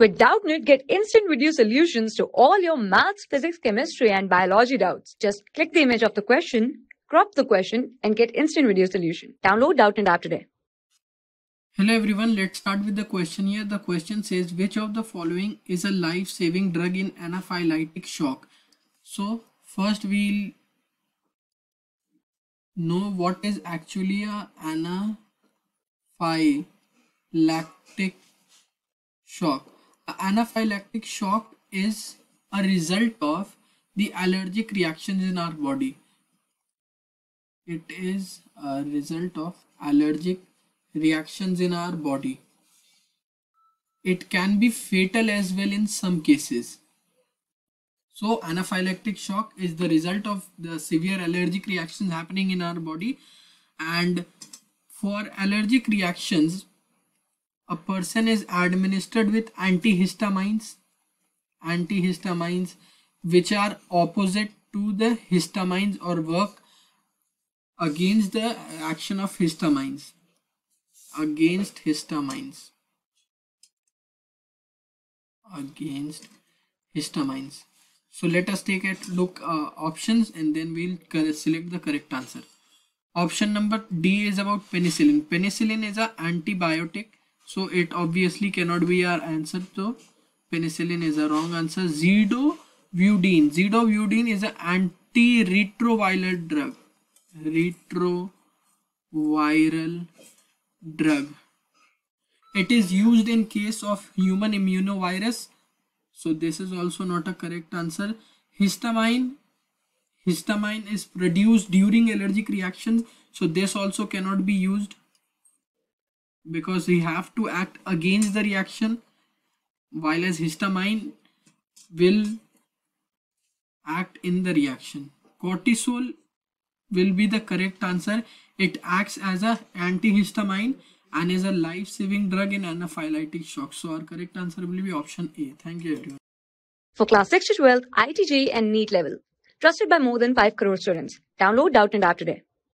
With Doubtnut, get instant video solutions to all your maths, physics, chemistry, and biology doubts. Just click the image of the question, crop the question, and get instant video solution. Download Doubtnut app today. Hello everyone, let's start with the question here. The question says, which of the following is a life-saving drug in anaphylactic shock? So first we'll know what is actually a anaphylactic shock. Anaphylactic shock is a result of the allergic reactions in our body. It is a result of allergic reactions in our body. It can be fatal as well in some cases. So anaphylactic shock is the result of the severe allergic reactions happening in our body, and for allergic reactions a person is administered with antihistamines which are opposite to the histamines or work against the action of histamines. Against histamines. So let us take a look options and then we'll select the correct answer. Option number D is about penicillin. Penicillin is an antibiotic, so it obviously cannot be our answer. So penicillin is a wrong answer. Zidovudine is an antiretroviral drug. Retroviral drug. It is used in case of human immunovirus, so this is also not a correct answer. Histamine is produced during allergic reactions, so this also cannot be used because we have to act against the reaction, while as histamine will act in the reaction. Cortisol will be the correct answer. It acts as an antihistamine and is a life-saving drug in anaphylactic shock. So our correct answer will be option A. Thank you everyone. For class 6 to 12, IIT JEE and NEET level. Trusted by more than 5 crore students. Download Doubtnut app today.